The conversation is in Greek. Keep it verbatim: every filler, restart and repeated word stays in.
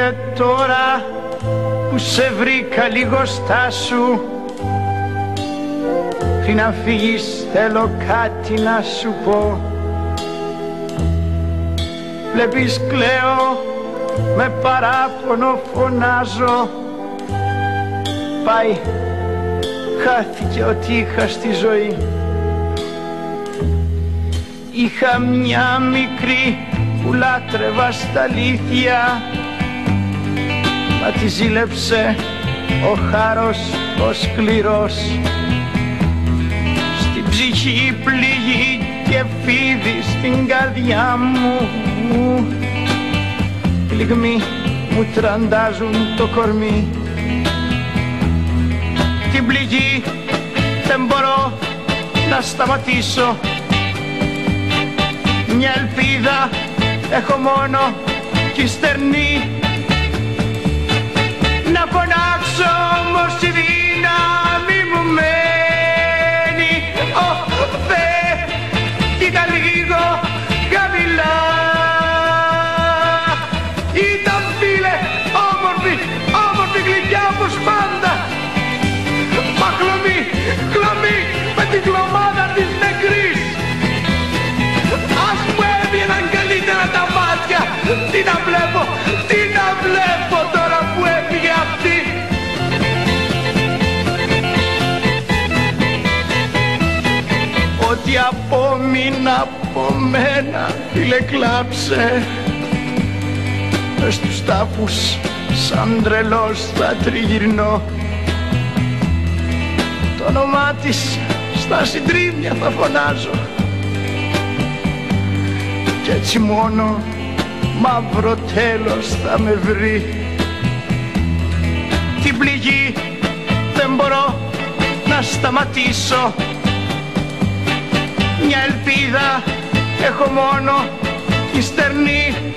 και τώρα που σε βρήκα λίγο στάσου, πριν να φύγεις θέλω κάτι να σου πω. Βλέπεις κλαίω, με παράπονο φωνάζω, πάει, χάθηκε ό,τι είχα στη ζωή. Είχα μια μικρή που λάτρευα στα αλήθεια, μα τη ζήλεψε ο χάρος ο σκληρός. Στην ψυχή πληγή και φίδι στην καρδιά μου, πληγμοί μου τραντάζουν το κορμί. Την πληγή δεν μπορώ να σταματήσω, μια ελπίδα έχω μόνο κι στερνή. Να φωνάξω όμως η δύναμη μου μένει. Ω Θεέ, κοίτα λίγο χαμηλά. Ήταν φίλε όμορφη, όμορφη γλυκιά όπως πάντα, μα χλωμή, χλωμή με την κλωμάδα της νεκρής. Ας μου έβγαιναν καλύτερα τα μάτια, τι να βλέπω, τι να βλέπω τώρα που έφυγε αυτή. Ό,τι απόμεινα από μένα, φίλε, κλάψε. Μες στους τάφους σαν τρελός θα τριγυρνώ, το όνομά της στα συντρίμμια θα φωνάζω, κι έτσι μόνο μαύρο τέλος θα με βρει. Την πληγή δεν μπορώ να σταματήσω, μια ελπίδα έχω μόνο η στερνή.